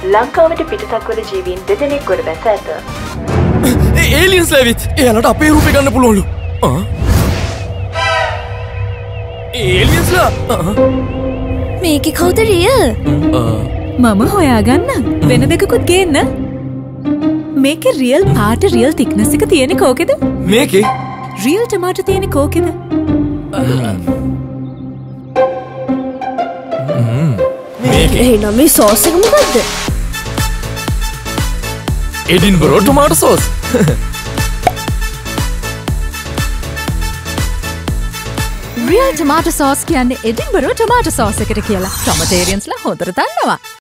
ලංකාවට පිටතක් වන ජීවීන් දෙදෙනෙක් ගොඩ බැස ඇත. ඒලියන්ස් ලැවිත් එයාලට අපේ රූපේ ගන්න පුළුවන්ලු. ඒලියන්ස්ලා මේකේ කවුද රියල්? මම හොයාගන්නම්. වෙන දෙකකුත් ගේන්න. මේකේ රියල් පාට රියල් තික්නස් එක තියෙන්නේ කෝකේද? මේකේ රියල් ටොමාටෝ තියෙන්නේ කෝකේද? එහෙනම් මේ සෝස් එක මොකද්ද? Edinborough tomato sauce. Real tomato sauce කියන්නේ Edinborough tomato sauce එකට කියලා. Tomaterians ලා හොඳට දන්නවා.